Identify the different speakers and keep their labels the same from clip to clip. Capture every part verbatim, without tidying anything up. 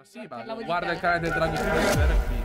Speaker 1: sì, ma guarda il canale del Drago Freebuter qui.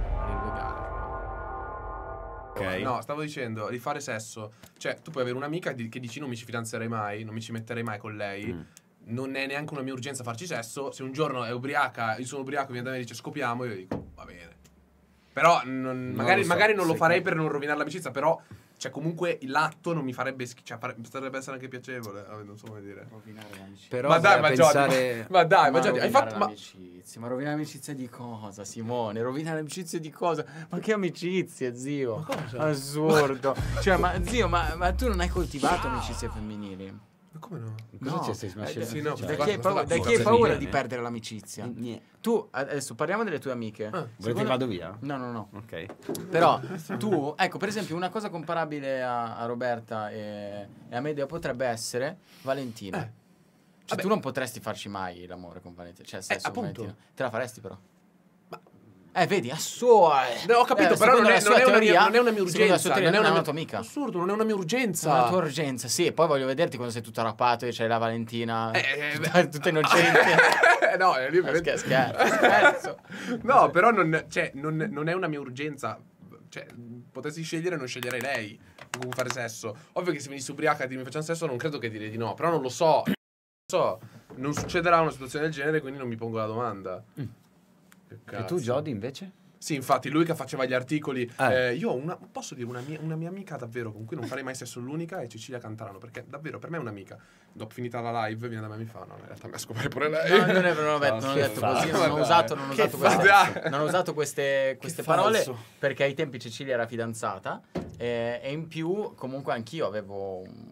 Speaker 2: Ok.
Speaker 1: No, stavo dicendo, di fare sesso. Cioè, tu puoi avere un'amica di- che dici non mi ci fidanzerei mai, non mi ci metterei mai con lei.
Speaker 2: Mm.
Speaker 1: Non è neanche una mia urgenza farci sesso. Se un giorno è ubriaca, io sono ubriaco, viene da me e dice scopiamo, io dico va bene. Però non- magari,
Speaker 2: lo so,
Speaker 1: magari non lo
Speaker 2: se-
Speaker 1: farei per non rovinare l'amicizia, però cioè comunque l'atto non mi farebbe schifo, cioè fare- potrebbe essere anche piacevole, vabbè, non so come dire.
Speaker 3: Rovinare l'amicizia.
Speaker 2: Però
Speaker 1: Ma dai,
Speaker 2: vai a
Speaker 1: ma Giordi,
Speaker 2: pensare...
Speaker 1: ma dai, ma
Speaker 3: Ma
Speaker 1: Giordi, hai
Speaker 3: rovinare
Speaker 1: fatto ma
Speaker 3: l'amicizia, ma rovinare l'amicizia di cosa, Simone? Rovinare l'amicizia di cosa? Ma che amicizie, zio?
Speaker 1: Ma cosa?
Speaker 3: Assurdo. Cioè, ma zio, ma, ma tu non hai coltivato amicizie femminili?
Speaker 1: ma come no?
Speaker 2: Cosa
Speaker 3: No.
Speaker 2: c'è? Stai
Speaker 3: Eh,
Speaker 1: sì, no,
Speaker 3: da
Speaker 1: basta,
Speaker 3: chi hai paura,
Speaker 1: basta,
Speaker 3: da chi hai
Speaker 1: basta.
Speaker 3: paura
Speaker 2: Sì,
Speaker 3: di
Speaker 2: eh.
Speaker 3: perdere l'amicizia?
Speaker 2: Niente.
Speaker 3: Tu, adesso parliamo delle tue amiche.
Speaker 1: Ah.
Speaker 2: Volete
Speaker 3: Secondo-
Speaker 2: che vado via?
Speaker 3: No, no, no.
Speaker 2: Ok.
Speaker 3: Però tu, ecco, per esempio, una cosa comparabile a, a Roberta e, e a Medea potrebbe essere Valentina.
Speaker 1: Eh.
Speaker 3: Cioè,
Speaker 1: Vabbè.
Speaker 3: tu non potresti farci mai l'amore con Valentina. Cioè, sesso con
Speaker 1: appunto.
Speaker 3: Valentina. Te la faresti però?
Speaker 1: Ma-
Speaker 3: Eh, vedi, a sua. eh.
Speaker 1: No, ho capito,
Speaker 3: Eh,
Speaker 1: però
Speaker 3: secondo
Speaker 1: non è,
Speaker 3: la sua
Speaker 1: non è una mia,
Speaker 3: teoria-
Speaker 1: non è una mia
Speaker 3: secondo la
Speaker 1: urgenza.
Speaker 3: sua teoria
Speaker 1: Non è
Speaker 3: non è
Speaker 1: una
Speaker 3: una tua amica.
Speaker 1: Assurdo, non è una mia urgenza.
Speaker 3: Una tua urgenza, sì. E poi voglio vederti quando sei tutta rapato e c'hai la Valentina.
Speaker 1: Eh, eh,
Speaker 3: tutta, tutta innocente.
Speaker 1: no, è lì
Speaker 3: Eh, scher- scherzo, scherzo.
Speaker 1: No, però non, cioè, non, non è una mia urgenza. Cioè, potessi scegliere, non sceglierei lei con fare sesso. Ovvio che se venissi ubriaca e mi facciano sesso, non credo che direi di no. Però non lo so. Non lo so. Non succederà una situazione del genere, quindi non mi pongo la domanda. Che
Speaker 2: E
Speaker 1: cazzo.
Speaker 2: tu, Jody, invece?
Speaker 1: Sì, infatti, lui che faceva gli articoli.
Speaker 2: Eh.
Speaker 1: eh, io ho una. Posso dire una mia, una mia amica davvero con cui non farei mai sesso, l'unica è Cecilia Cantarano. Perché davvero per me è un'amica. Dopo finita la live, viene da me e mi fa: no, in realtà mi ha scoperto pure lei.
Speaker 3: No, non, è, non, ho, detto- non ho
Speaker 2: Che
Speaker 3: detto
Speaker 2: falso.
Speaker 3: così, non ho
Speaker 1: Dai.
Speaker 3: usato, non ho
Speaker 1: Che
Speaker 3: usato queste,
Speaker 1: falso.
Speaker 3: non ho usato queste, queste
Speaker 2: Che
Speaker 3: parole
Speaker 2: falso.
Speaker 3: perché ai tempi Cecilia era fidanzata eh, e in più comunque anch'io avevo um,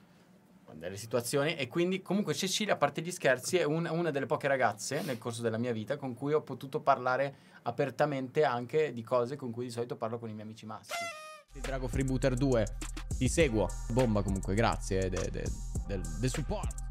Speaker 3: delle situazioni e quindi comunque Cecilia, a parte gli scherzi, è un- una delle poche ragazze nel corso della mia vita con cui ho potuto parlare apertamente anche di cose con cui di solito parlo con i miei amici maschi. Il Drago Freebooter due, ti seguo, bomba comunque, grazie de- de- del, del supporto.